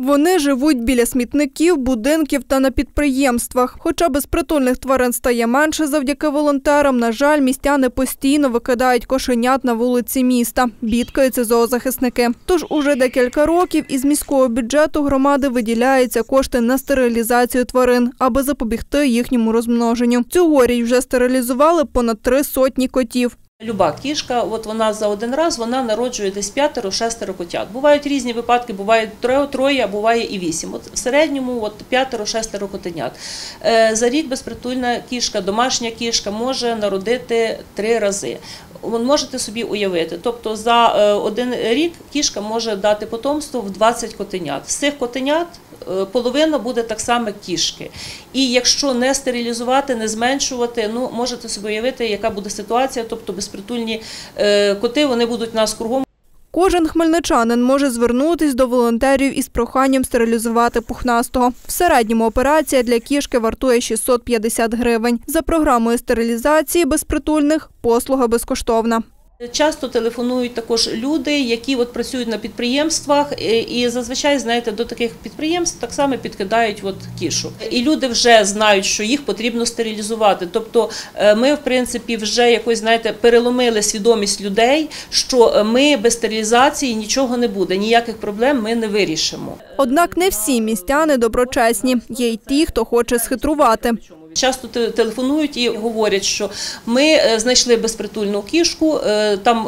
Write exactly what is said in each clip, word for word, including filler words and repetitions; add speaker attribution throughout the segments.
Speaker 1: Вони живуть біля смітників, будинків та на підприємствах. Хоча безпритульних тварин стає менше завдяки волонтерам, на жаль, містяни постійно викидають кошенят на вулиці міста. Бідкаються зоозахисники. Тож уже декілька років із міського бюджету громади виділяються кошти на стерилізацію тварин, аби запобігти їхньому розмноженню. Цьогоріч вже стерилізували понад три сотні котів.
Speaker 2: Люба кішка, от вона за один раз вона народжує десь п'ятеро-шестеро котят. Бувають різні випадки, буває троє, а буває і вісім. От в середньому от п'ятеро-шестеро котенят. За рік безпритульна кішка, домашня кішка може народити три рази. Можете собі уявити, тобто за один рік кішка може дати потомство в двадцять котенят. З цих котенят половина буде так само кішки. І якщо не стерилізувати, не зменшувати, ну можете собі уявити, яка буде ситуація, тобто безпритульні коти, вони будуть у нас кругом.
Speaker 1: Кожен хмельничанин може звернутися до волонтерів із проханням стерилізувати пухнастого. В середньому операція для кішки вартує шістсот п'ятдесят гривень. За програмою стерилізації безпритульних послуга безкоштовна.
Speaker 2: Часто телефонують також люди, які от працюють на підприємствах, і зазвичай, знаєте, до таких підприємств так само підкидають от кішок. І люди вже знають, що їх потрібно стерилізувати. Тобто ми, в принципі, вже якось, знаєте, переломили свідомість людей, що ми без стерилізації нічого не буде, ніяких проблем ми не вирішимо.
Speaker 1: Однак не всі містяни доброчесні. Є й ті, хто хоче схитрувати.
Speaker 2: Часто телефонують і говорять, що ми знайшли безпритульну кішку, там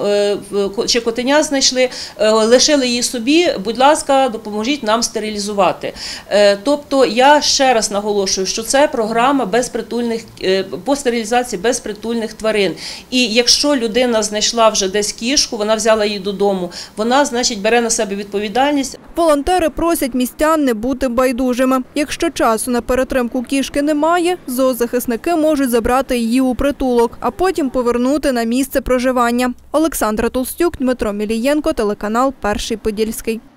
Speaker 2: чи котеня знайшли, лишили її собі, будь ласка, допоможіть нам стерилізувати. Тобто я ще раз наголошую, що це програма безпритульних, по стерилізації безпритульних тварин. І якщо людина знайшла вже десь кішку, вона взяла її додому, вона, значить, бере на себе відповідальність.
Speaker 1: Волонтери просять містян не бути байдужими. Якщо часу на перетримку кішки немає, зоозахисники можуть забрати її у притулок, а потім повернути на місце проживання. Олександра Толстюк, Дмитро Мілієнко, телеканал «Перший Подільський».